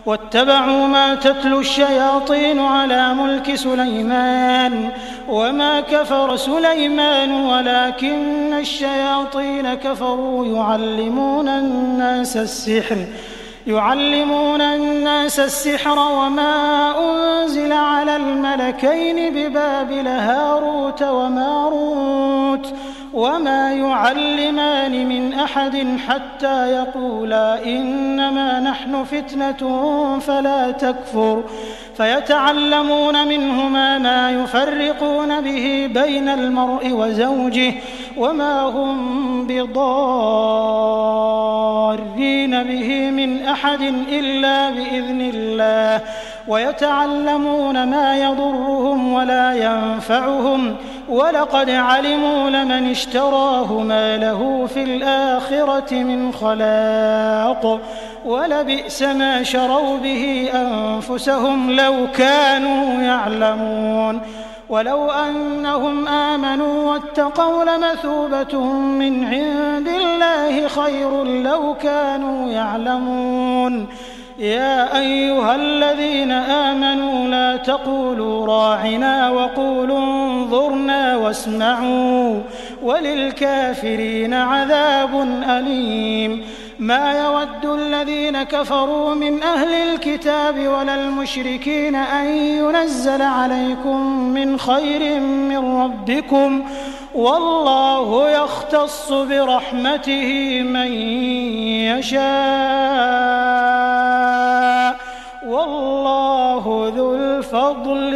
واتبعوا ما تتلو الشياطين على ملك سليمان وما كفر سليمان ولكن الشياطين كفروا يعلمون الناس السحر وما أنزل على الملكين ببابل هاروت وماروت وما يعلمان من أحد حتى يقولا إنما نحن فتنة فلا تكفر فيتعلمون منهما ما يفرقون به بين المرء وزوجه وما هم بضارين به من أحد إلا بإذن الله ويتعلمون ما يضرهم ولا ينفعهم ولقد علموا لمن اشتراه ما له في الآخرة من خلاق ولبئس ما شروا به أنفسهم لو كانوا يعلمون ولو أنهم آمنوا واتقوا لمثوبة من عند الله خير لو كانوا يعلمون يا أيها الذين آمنوا لا تقولوا راعنا وقولوا انظرنا واسمعوا وللكافرين عذاب أليم ما يود الذين كفروا من أهل الكتاب ولا المشركين أن ينزل عليكم من خير من ربكم والله يختص برحمته من يشاء والله ذو الفضل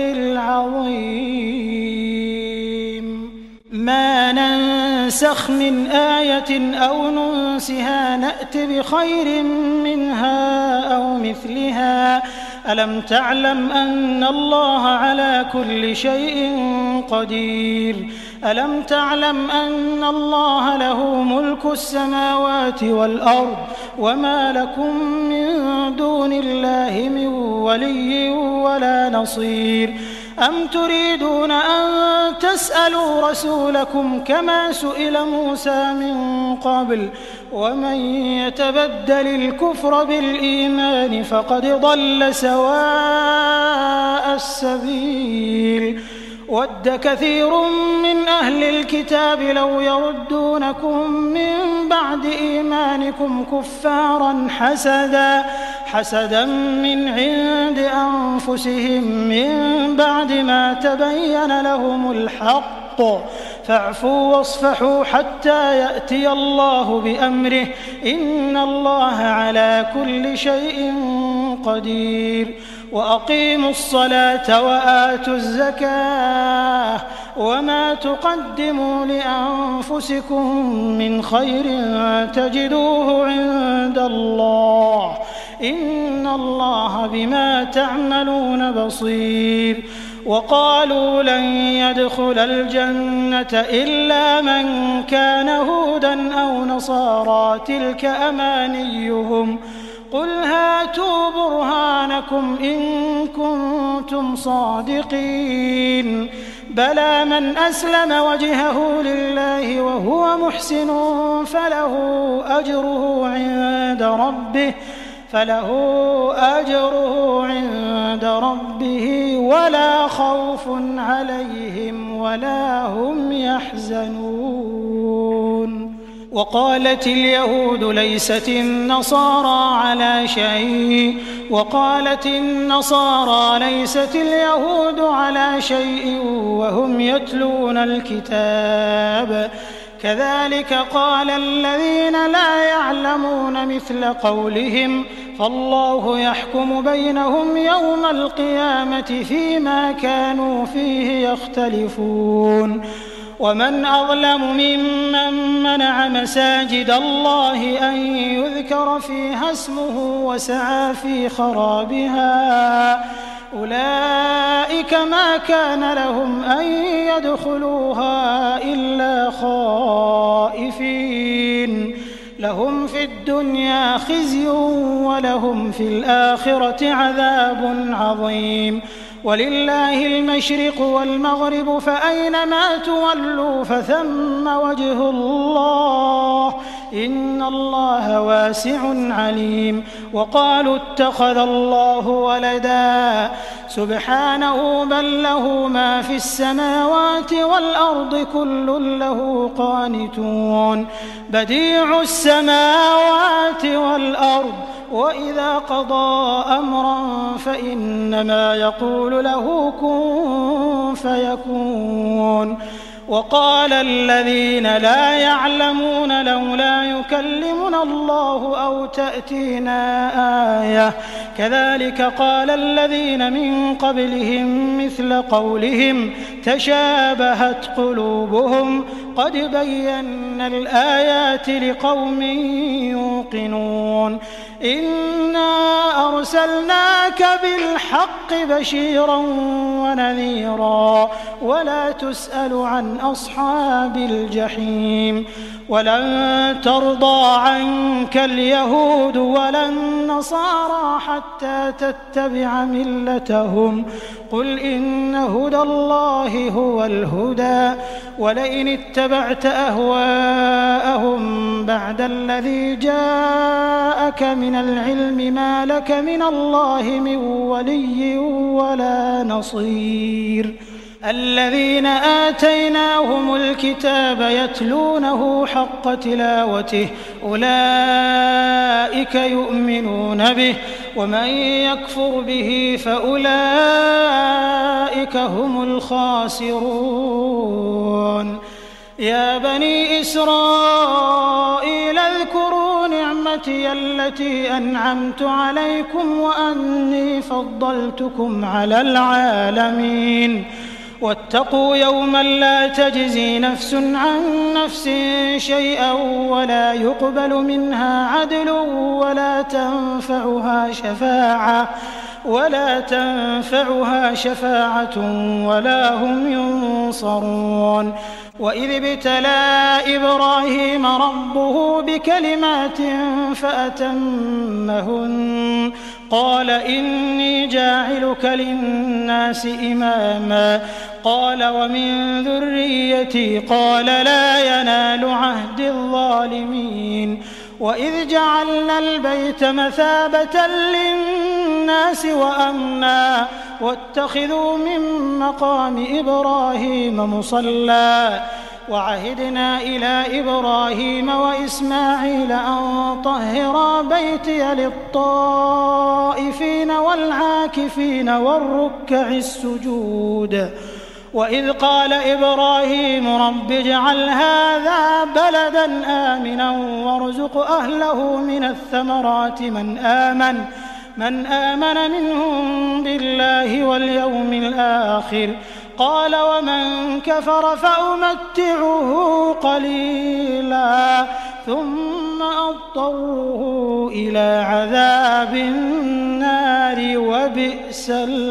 العظيم ما ننسخ من آية أو ننسها نأت بخير منها أو مثلها ألم تعلم أن الله على كل شيء قدير ألم تعلم أن الله له ملك السماوات والأرض وما لكم من دون الله من ولي ولا نصير أم تريدون أن تسألوا رسولكم كما سئل موسى من قبل ومن يتبدل الكفر بالإيمان فقد ضل سواء السبيل ود كثير من أهل الكتاب لو يردونكم من بعد إيمانكم كفارا حسدا من عند أنفسهم من بعد ما تبين لهم الحق فاعفوا واصفحوا حتى يأتي الله بأمره إن الله على كل شيء قدير وأقيموا الصلاة وآتوا الزكاة وما تقدموا لأنفسكم من خير تجدوه عند الله إن الله بما تعملون بصير وقالوا لن يدخل الجنة إلا من كان هودا أو نصارى تلك أمانيهم قل هاتوا برهانكم إن كنتم صادقين بلى من أسلم وجهه لله وهو محسن فله أجره عند ربه ولا خوف عليهم ولا هم يحزنون وقالت اليهود ليست النصارى على شيء وقالت النصارى ليست اليهود على شيء وهم يتلون الكتاب كذلك قال الذين لا يعلمون مثل قولهم فالله يحكم بينهم يوم القيامة فيما كانوا فيه يختلفون ومن أظلم ممن منع مساجد الله أن يذكر فيها اسمه وسعى في خرابها أولئك ما كان لهم أن يدخلوها إلا خائفين لهم في الدنيا خزي ولهم في الآخرة عذاب عظيم ولله المشرق والمغرب فأينما تولوا فثم وجه الله إن الله واسع عليم. وقالوا اتخذ الله ولدا سبحانه بل له ما في السماوات والأرض كل له قانتون بديع السماوات والأرض وإذا قضى أمرا فإنما يقول له كن فيكون. وقال الذين لا يعلمون لولا يكلمنا الله أو تأتينا آية كذلك قال الذين من قبلهم مثل قولهم تشابهت قلوبهم قد بينا الآيات لقوم يوقنون. إنا أرسلناك بالحق بشيرا ونذيرا ولا تسأل عن أصحاب الجحيم. ولن ترضى عنك اليهود ولا النصارى حتى تتبع ملتهم قل إن هدى الله هو الهدى ولئن اتبعت أهواءهم بعد الذي جاءك من العلم ما لك من الله من ولي ولا نصير. الذين آتيناهم الكتاب يتلونه حق تلاوته أولئك يؤمنون به ومن يكفر به فأولئك هم الخاسرون. يا بني إسرائيل اذكروا نعمتي التي أنعمت عليكم وأني فضلتكم على العالمين. واتقوا يوما لا تجزي نفس عن نفس شيئا ولا يقبل منها عدل ولا تنفعها شفاعة ولا هم ينصرون. وإذ ابتلى إبراهيم ربه بكلمات فأتمهن قال إني جاعلك للناس إماما قال ومن ذريتي قال لا ينال عهد الظالمين. وإذ جعلنا البيت مثابة للناس وأمنا واتخذوا من مقام إبراهيم مصلى وعهدنا إلى إبراهيم وإسماعيل أن طهرا بيتي للطائفين والعاكفين والركع السجود. وإذ قال إبراهيم رب اجعل هذا بلدا آمنا وارزق أهله من الثمرات من آمن منهم بالله واليوم الآخر قال ومن كفر فأمتعه قليلا ثم أضطره إلى عذاب النار وبئس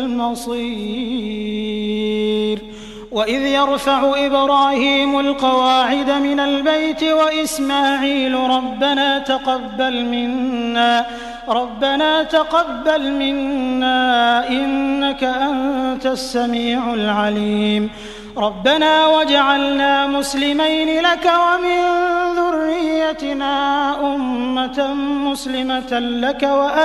المصير. وإذ يرفع إبراهيم القواعد من البيت وإسماعيل ربنا تقبل منا إنك أنت السميع العليم. ربنا واجعلنا مسلمين لك ومن ذريتنا أمة مسلمة لك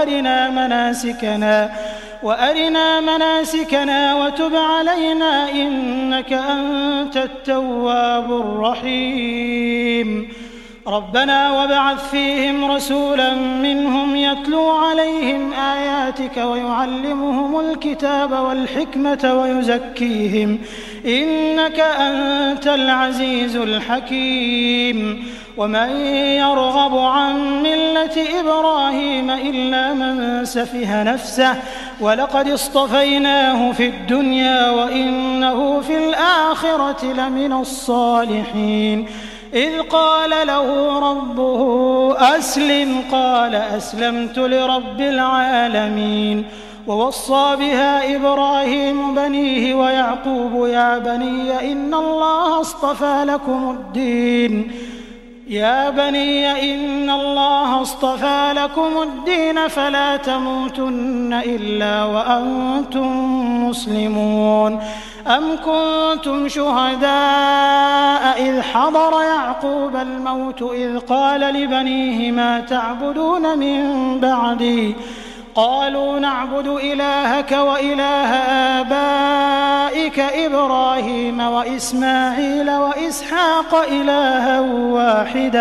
وأرنا مناسكنا وتب علينا إنك أنت التواب الرحيم. ربنا وابعث فيهم رسولا منهم يتلو عليهم آياتك ويعلمهم الكتاب والحكمة ويزكيهم إنك أنت العزيز الحكيم. ومن يرغب عن ملة إبراهيم إلا من سفه نفسه ولقد اصطفيناه في الدنيا وإنه في الآخرة لمن الصالحين. إذ قال له ربه أسلم قال أسلمت لرب العالمين. ووصى بها إبراهيم بنيه ويعقوب يا بني إن الله اصطفى لكم الدين يا بني إن الله اصطفى لكم الدين فلا تموتن إلا وأنتم مسلمون أم كنتم شهداء إذ حضر يعقوب الموت إذ قال لبنيه ما تعبدون من بعدي قالوا نعبد إلهك وإله آبائك إبراهيم وإسماعيل وإسحاق إلها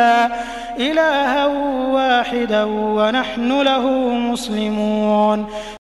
واحدا ونحن له مسلمون